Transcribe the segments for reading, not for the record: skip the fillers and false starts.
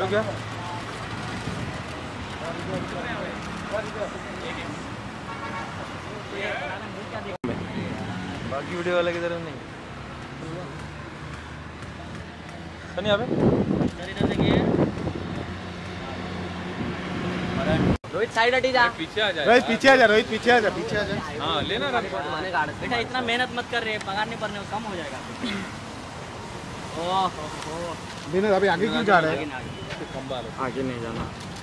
गया। बाकी वीडियो वाला किधर है? नहीं सनी यहाँ पे रोहित साइड हटी जा, पीछे आ जा। रोहित पीछे आ जा, रोहित पीछे आ जा, पीछे आ जा। हाँ लेना बेटा, इतना मेहनत मत कर रहे, पगार नहीं भरने कम हो जाएगा। ओह विनोद अभी आगे क्यों जा रहे हैं? आगे नहीं जाना।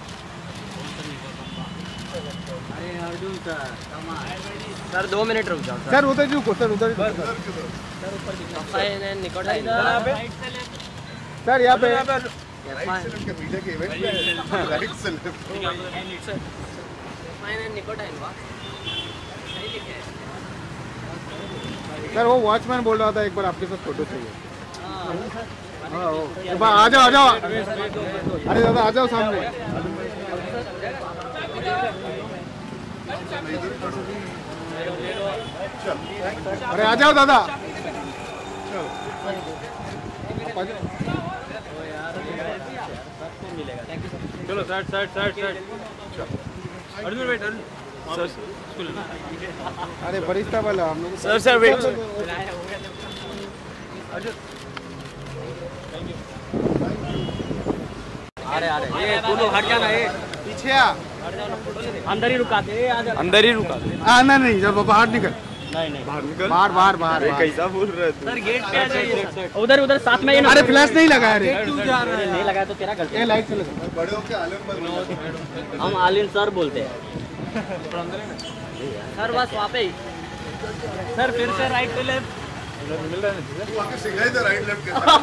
अरे अर्जुन सर 2 मिनट रुक जाओ सर, उधर रुको सर, उधर सर निकट है सर, यहाँ पे सर वो वॉचमैन बोल रहा था एक बार आपके साथ फोटो चाहिए। आ जाओ आ जाओ, अरे दादा आ जाओ सामने। अरे आ जाओ दादा। चलो side side side side. Arjun wait, Arjun sir school. अरे बरिस्ता वाला हम लोग। Sir sir wait. अर्जुन अरे अरे ये तू लोग हट जाना, ये पीछे आ। अंदर ही रुकाते, अंदर ही रुका। आना नहीं जब बाहर निकल। नहीं बाहर निकल। बाहर बाहर बाहर। कैसा बोल रहा है तू? सर गेट पे आ जाइए। उधर उधर साथ में। अरे फ्लैश नहीं लगाया रे। नहीं लगाया तो तेरा गलती। ये लाइट चलो। हम आलिम सर बोलते हैं सर, बस वहाँ पे ही। सर फिर से राइट पे लेफ्ट मिल रहा है राइट लेफ्ट।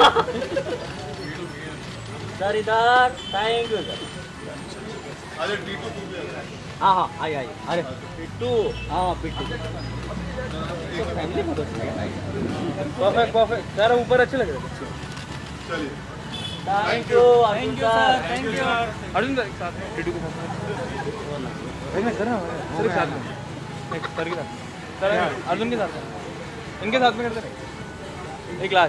सर इधर। Thank you sir. हाँ हाँ आई आई। अरे पिट्टू, हाँ पिट्टू। परफेक्ट परफेक्ट सर, ऊपर अच्छे लग रहे हैं। Thank you sir, thank you. Arjun sir साथ में, टिटू के साथ में। सर ना सर के साथ में, सर के साथ, सर अर्जुन के साथ में, इनके साथ में करते रहे एक क्लास।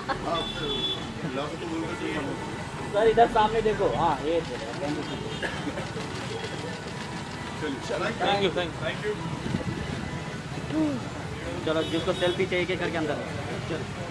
सर इधर सामने देखो। हाँ ये थैंक यू थैंक यू। चलो जिसको सेल्फी चाहिए करके अंदर चलो।